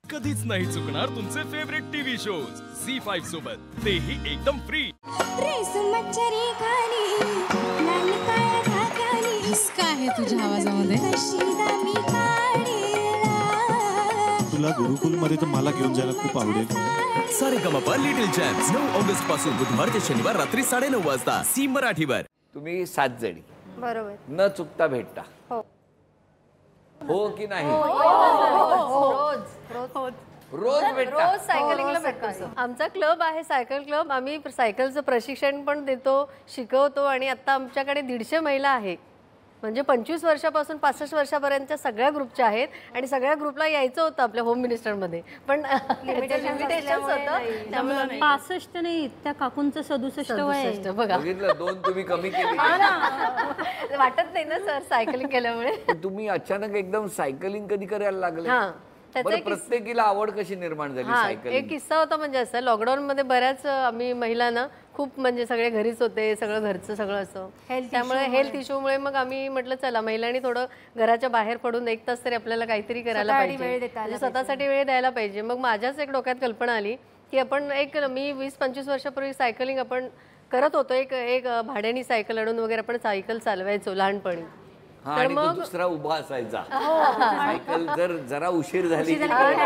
कधीच नाही चुकणार तुमचे फेवरेट टीव्ही शोज झी5 सोबत तेही एकदम फ्री। मच्छरी खाली लाल काळ्या धाग्यानी हिसका आहे तुझ्या आवाजामध्ये। नशिबामी काढीला तुला गुरुकुल मध्ये तर मला घेऊन जायला खूप आवडेल। सारेगमपा लिटिल चॅम्प्स 9 ऑगस्ट पासून बुधवार ते शनिवार रात्री 9:30 वाजता सी मराठीवर। तुम्ही 7 जणी बरोबर न चुकता भेटता हो की नाही? रोज भेटता? रोज सायकलिंगला भेटतो। आमचा क्लब आहे सायकल क्लब। आम्ही सायकलचं प्रशिक्षण पण देतो, शिकवतो आणि आता आमच्याकडे 150 महिला आहे। म्हणजे 25 वर्षापासून 65 वर्षापर्यंतच्या सगळ्या ग्रुपच्या आहेत आणि सगळ्या ग्रुपला यायचं होतं आपल्या होम मिनिस्टरमध्ये, पण लिमिटेशन्स होतं त्यामुळे 65 नाही, त्या काकूंचं 67 वय आहे। बघा बघितलं, 2 तुम्ही कमी केली। वाटत नाही ना सर सायकलिंग केल्यामुळे। तुम्ही अचानक एकदम सायकलिंग कधी करायला लागले? हां बरं, प्रत्येकीला आवड कशी निर्माण झाली सायकलिंग? एक किस्सा होता म्हणजे असं लॉकडाऊन मध्ये बऱ्याच आम्ही महिलांना खूप म्हणजे सगळे घरीच होते, सगळं घरचं सगळं असं, त्यामुळे हेल्थ इश्यूमुळे मग आम्ही म्हटलं चला महिलांनी थोडं घराच्या बाहेर पडून 1 तास तरी आपल्याला काहीतरी करायला पाहिजे, म्हणजे स्वतःसाठी वेळ द्यायला पाहिजे। मग माझ्याच एक डोक्यात कल्पना आली की आपण मी 20-25 वर्षापूर्वी सायकलिंग आपण करत होतो, एक भाड्यानी सायकल आणून वगैरे आपण सायकल चालवायचो लहानपणी। आणि तो दुसरा उभा असायचा सायकल जर जरा उशीर झाली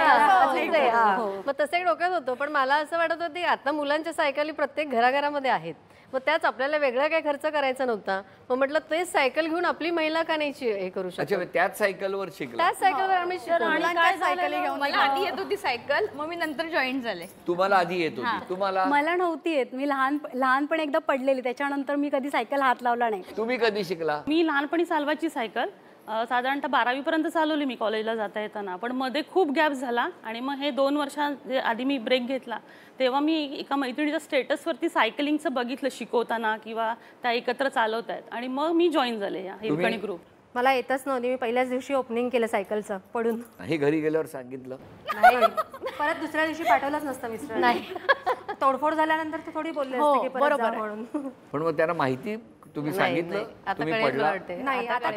मग तसे डोक्यात होतं, पण मला असं वाटत होतं आता मुलांच्या सायकली प्रत्येक घराघरामध्ये आहेत, मग त्याच आपल्याला वेगळा काय खर्च करायचा नव्हता। मग म्हटलं तेच सायकल घेऊन आपली महिला का नाही हे करू शकतो। अच्छा, त्याच सायकलवर शिकला? त्याच सायकलवर आम्ही मला आधी येत होती सायकल, मग मी नंतर जॉईन झाले। तुम्हाला आधी येत होती? तुम्हाला? मला नव्हती येत, मी लहानपणी एकदा पडलेली, त्याच्यानंतर मी कधी सायकल हात लावला नाही। तुम्ही कधी शिकला? मी लहानपणी चालवायची सायकल, साधारणतः 12वी पर्यंत चालवली मी कॉलेजला जाता येताना, पण मध्ये खूप गॅप झाला आणि मग हे 2 वर्षा आधी मी ब्रेक घेतला, तेव्हा मी एका मैत्रिणीच्या स्टेटसवरती सायकलिंगचं बघितलं शिकवताना किंवा त्या एकत्र चालवत आहेत आणि मग मी जॉईन झाले या हिरकणी ग्रुप। मला येतच नव्हती, मी पहिल्याच दिवशी ओपनिंग केलं सायकलचं पडून। हे घरी गेल्यावर सांगितलं नाही, परत दुसऱ्या दिवशी पाठवलंच नसतं मिस्टर। नाही, तोडफोड झाल्यानंतर तर थोडी बोलले असते की परत जा म्हणून। पण मग त्यांना माहिती तुम्ही सांगितलं? तुम्ही पडला? नाही, आता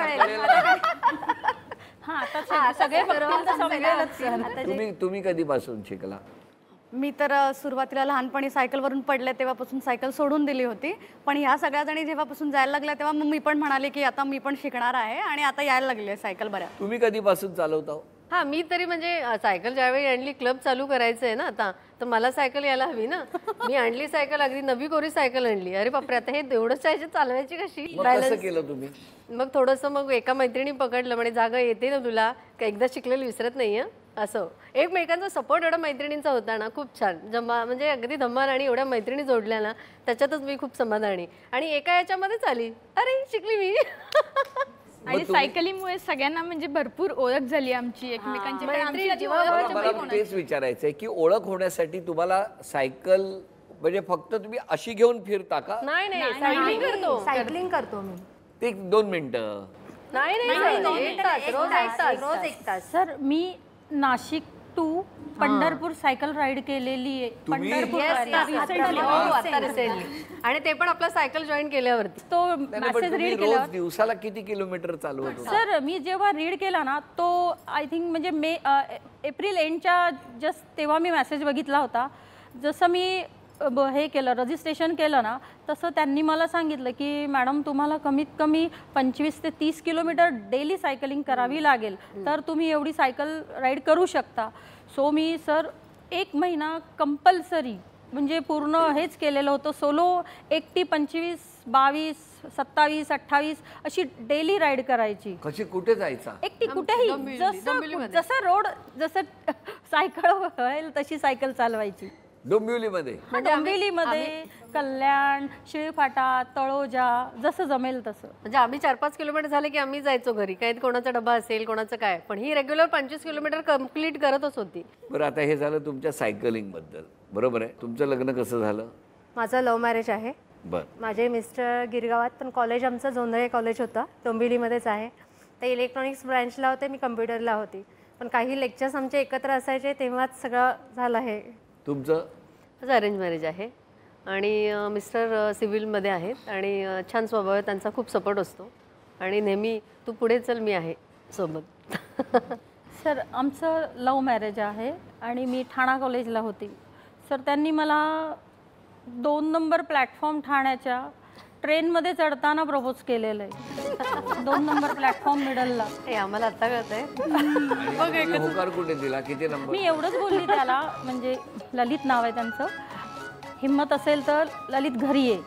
कळेल। तुम्ही कधीपासून शिकला? मी तर सुरुवातीला लहानपणी सायकलवरून पडले तेव्हापासून सायकल सोडून दिली होती, पण ह्या सगळ्या जणी जेव्हापासून जायला लागल्या तेव्हा मग मी पण म्हणाले की आता मी पण शिकणार आहे आणि आता यायला लागली सायकल बऱ्या। तुम्ही कधीपासून चालवता? हा, मी तरी म्हणजे सायकल ज्यावेळी आणली, क्लब चालू करायचं आहे ना आता, तर मला सायकल यायला हवी ना। मी आणली सायकल, अगदी नवी कोरी सायकल आणली। अरे बापरे, आता हे एवढंच चालवायची कशी? कसं केलं तुम्ही? मग थोडंसं मग एका मैत्रिणी पकडलं, म्हणे जागा येते ना तुला, का एकदा शिकलेलं विसरत नाही असं। एकमेकांचा सपोर्ट एवढा मैत्रिणींचा होता ना, खूप छान जमा, म्हणजे अगदी धमाल, आणि एवढ्या मैत्रिणी जोडल्या ना, त्याच्यातच मी खूप समाधानी। आणि एका याच्यामध्येच आली, अरे शिकली मी। आणि सायकलिंगमुळे सगळ्यांना म्हणजे भरपूर ओळख झाली आमची एकमेकांची। मला तेच विचारायचंय की ओळख होण्यासाठी तुम्हाला सायकल म्हणजे फक्त तुम्ही अशी घेऊन फिरता का? नाही, सायकलिंग करतो मी। ते 2 मिनिटं? नाही, रोज 1 तास। सर, मी Nashik to Pandharpur cycle ride केलेली आहे। पंढरपूर आणि ते पण आपला सायकल जॉईन केल्यावरती। तो मेसेज रीड केला। दिवसाला किती किलोमीटर चालवत होता? सर, मी जेव्हा रीड केला ना, तो आय थिंक म्हणजे एप्रिल एंडच्या जस्ट तेव्हा मी मेसेज बघितला होता। जसं मी हे केलं, रजिस्ट्रेशन केलं ना, तसं त्यांनी मला सांगितलं की मॅडम तुम्हाला कमीत कमी 25 ते 30 किलोमीटर डेली सायकलिंग करावी लागेल, तर तुम्ही एवढी सायकल राईड करू शकता। सो मी सर 1 महिना कंपल्सरी म्हणजे पूर्ण हेच केलेलं होतं, सोलो एकटी 25, 22, 27, 28 अशी डेली राईड करायची। कशी? कुठे जायचा? एकटी कुठेही, जसं रोड जसं सायकल होईल तशी सायकल चालवायची। डोंबिवलीमध्ये? डोंबिवलीमध्ये, कल्याण, शिळफाटा, तळोजा, जसं जमेल तसं। म्हणजे आम्ही 4-5 किलोमीटर झाले की आम्ही जायचो घरी, काही कोणाचा डबा असेल, कोणाचं काय, पण ही रेग्युलर 25 किलोमीटर कम्प्लीट करतच होती। बरं, आता हे झालं तुमच्या सायकलिंग बद्दल, बरोबर आहे? तुमचं लग्न कसं झालं? माझं लव्ह मॅरेज आहे। माझे मिस्टर गिरगावात, पण कॉलेज आमचं जोंधळे कॉलेज होतं, डोंबिवलीमध्येच आहे। ते इलेक्ट्रॉनिक्स ब्रँचला होते, मी कम्प्युटरला होती, पण काही लेक्चर्स आमचे एकत्र असायचे तेव्हाच सगळं झालं आहे। तुमचं? माझं अरेंज मॅरेज आहे आणि मिस्टर सिव्हिलमध्ये आहेत आणि छान स्वभाव आहे त्यांचा, खूप सपोर्ट असतो आणि नेहमी तू पुढे चल, मी आहे सोबत। सर, आमचं लव्ह मॅरेज आहे आणि मी ठाणा कॉलेजला होती. सर त्यांनी मला 2 नंबर प्लॅटफॉर्म ठाण्याच्या ट्रेनमध्ये चढताना प्रपोज केलेलं आहे. 2 नंबर प्लॅटफॉर्म मिडलला. हे आम्हाला आता कळतंय. आणि होकार कुठे दिला, किती नंबर? मी एवढंच बोलली त्याला, म्हणजे ललित नाव आहे त्यांचं, हिम्मत असेल तर ललित घरी ये.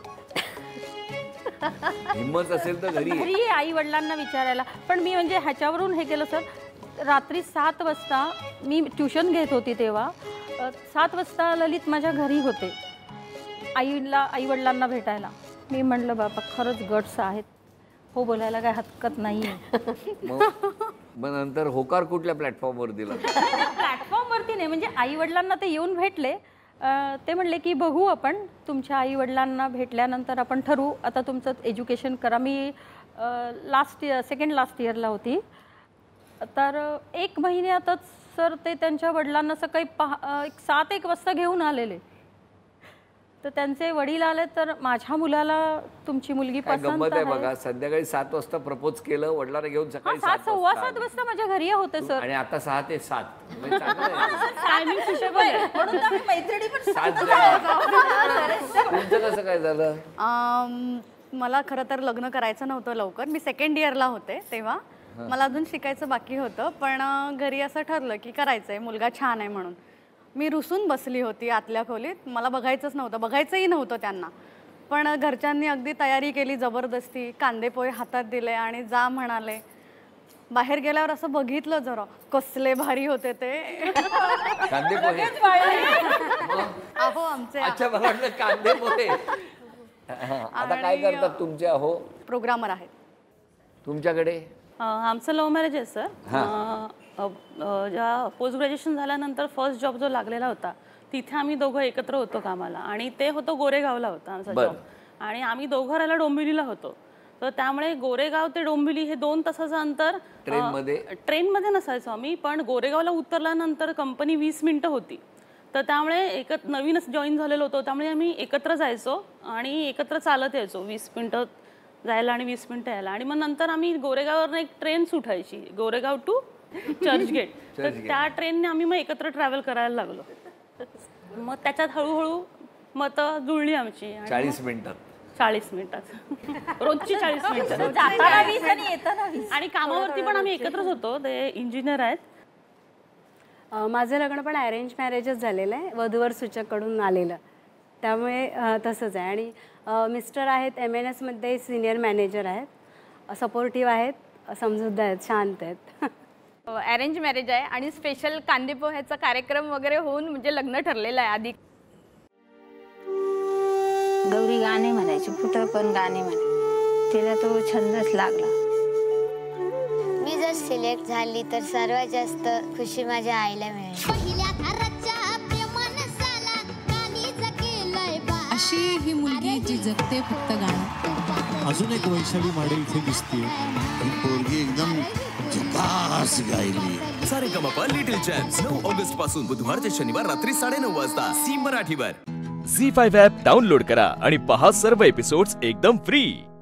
हिम्मत असेल तर घरी घरी ये आई वडिलांना विचारायला. पण मी म्हणजे ह्याच्यावरून हे केलं सर. रात्री 7 वाजता मी ट्युशन घेत होती तेव्हा. 7 वाजता ललित माझ्या घरी होते आई वडिलांना भेटायला. मी म्हणलं बाबा खरंच गट्स आहेत, हो बोलायला काय हरकत नाही आहे. मग नंतर होकार कुठल्या प्लॅटफॉर्मवर दिला? प्लॅटफॉर्मवरती नाही, म्हणजे आई वडिलांना ते येऊन भेटले. ते म्हणले की बघू आपण, तुमच्या आई वडिलांना भेटल्यानंतर आपण ठरवू, आता तुमचं एज्युकेशन करा. मी सेकंड लास्ट इयरला होती. तर 1 महिन्यातच सर ते त्यांच्या वडिलांना सकाळी 7-1 वाजता घेऊन आलेले. तर त्यांचे वडील आले, तर माझ्या मुलाला तुमची मुलगी पसंत गंमत आहे आहे. बघा, संध्याकाळी 7 वाजता प्रपोज केलं, वडिलांना घेऊन सकाळी 7 7:15 वाजता माझ्या घरी होते सर. आणि आता 6 ते 7 म्हणजे चांगलं आहे. टायमिंग सुटेबल आहे. म्हणून तर आम्ही मैत्रिणी पण 7 तुमचं कसं काय झालं? मला खरं तर लग्न करायचं नव्हतं लवकर. मी सेकंड इयरला होते तेव्हा. मला अजून शिकायचं बाकी होतं, पण घरी असं ठरलं की करायचं आहे, मुलगा छान आहे म्हणून. मी रुसून बसली होती आतल्या खोलीत. मला बघायचंच नव्हतं, बघायचंही नव्हतं त्यांना. पण घरच्यांनी अगदी तयारी केली जबरदस्ती, कांदेपोहे हातात दिले आणि जा म्हणाले. बाहेर गेल्यावर असं बघितलं जरा, कसले भारी होते ते. कांदे पोहे? अहो आमचे अच्छा, मला वाटलं कांदे पोहे. आता काय करतात तुमचे अहो? प्रोग्रामर आहेत. तुमच्याकडे? आमचं लव्ह मॅरेज आहे सर. ज्या पोस्ट ग्रॅज्युएशन झाल्यानंतर फर्स्ट जॉब जो लागलेला होता तिथे आम्ही दोघं एकत्र होतो कामाला, आणि ते होतं गोरेगावला होता आमचा जॉब, आणि आम्ही दोघं राहायला डोंबिवलीला होतो. तर त्यामुळे गोरेगाव ते डोंबिवली हे 2 तासाचं अंतर. ट्रेनमध्ये नसायचो आम्ही, पण गोरेगावला उतरल्यानंतर कंपनी 20 मिनिटं होती. तर त्यामुळे नवीनच जॉईन झालेलो होतो, त्यामुळे आम्ही एकत्र जायचो आणि एकत्र चालत यायचो. 20 मिनिटं जायला आणि 20 मिनिटं यायला. आणि मग नंतर आम्ही गोरेगाववरून एक ट्रेन सुटायची, गोरेगाव टू चर्चगेट. तर त्या ट्रेनने आम्ही मग एकत्र ट्रॅव्हल करायला लागलो. मग त्याच्यात हळूहळू मतं जुळली आमची. 40 मिनिटात? 40 मिनिटात रोजची 40 मिनिटं. आणि कामावरती पण आम्ही एकत्रच होतो. ते इंजिनियर आहेत. माझं लग्न पण अरेंज मॅरेजच झालेलं आहे, वधूवर सूचककडून आलेलं. त्यामुळे तसंच आहे. आणि मिस्टर आहेत MNSमध्ये सिनियर मॅनेजर आहेत, सपोर्टिव्ह आहेत, समजूतदार आहेत, शांत आहेत. अरेंज मॅरेज आहे आणि स्पेशल कांदेपोह्याचा कार्यक्रम वगैरे होऊन म्हणजे लग्न ठरलेलं आहे आधी. गौरी गाणे म्हणायची, पुत्र पण गाणे म्हणे, तिला तो छंदच लागला. मी जर सिलेक्ट झाली तर सर्वात जास्त खुशी माझ्या आईला मिळेल. अशी ही मुलगी जी जगते फक्त गाणं. अजून एक वैशाली माडे इथे दिसते. ही पोरगी एकदम झकास गायली. सारेगमपा लिटिल चॅम्प्स 9 ऑगस्ट पासून बुधवार ते शनिवार रात्री 9:30 वाजता झी मराठीवर. झी5 ॲप डाउनलोड करा आणि पहा सर्व एपिसोड्स एकदम फ्री.